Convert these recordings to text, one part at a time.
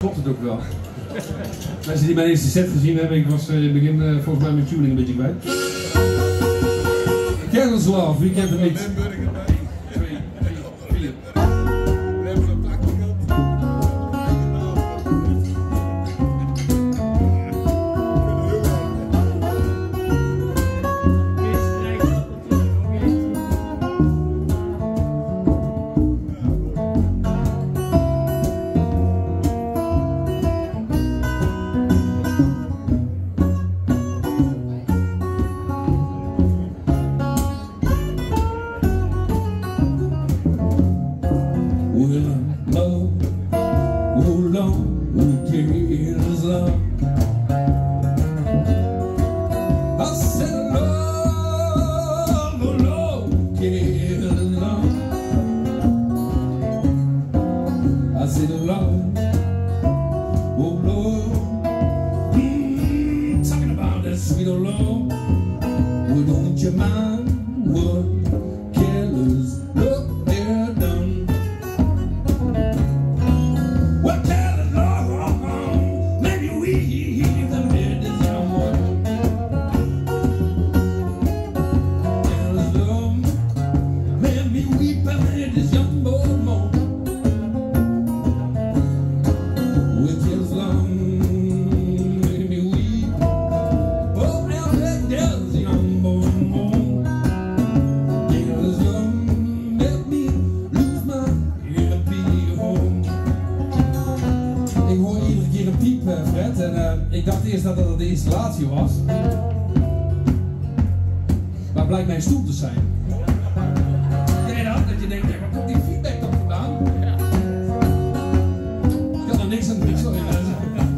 klopt het ook wel. Mensen die mijn eerste set gezien hebben, ik was in het begin volgens mij mijn tuning een beetje kwijt. Careless Love, wie kent hem niet? Ik dacht eerst dat het de installatie was, maar blijkt mijn stoel te zijn. Ken je dat je denkt, waar komt die feedback toch vandaan? Ik kan er niks aan doen, sorry mensen.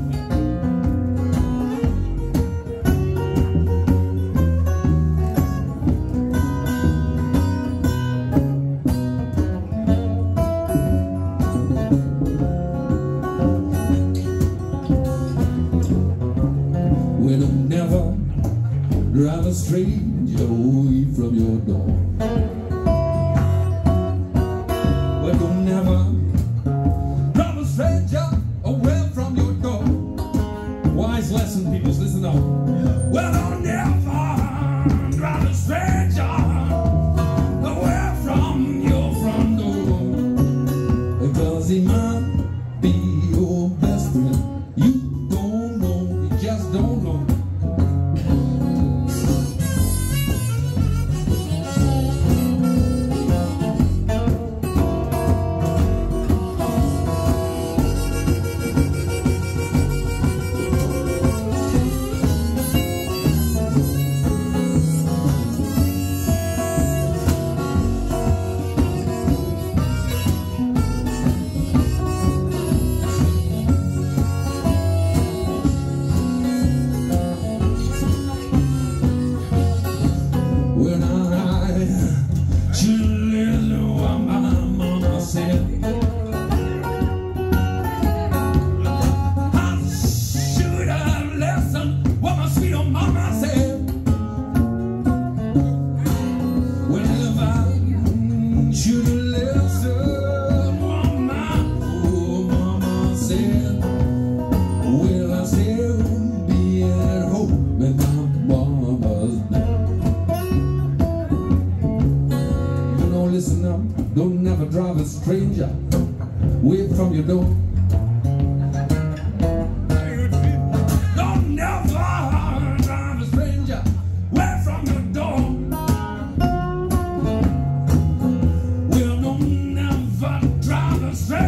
Drive a stranger away from your door. Well, don't never drive a stranger away from your door. Wise lesson, people, listen up. Well, don't never drive a stranger away from your front door, because he might be your best friend. You don't know, you just don't know. Don't never drive a stranger away from your door. Don't never drive a stranger away from your door. Well, don't never drive a stranger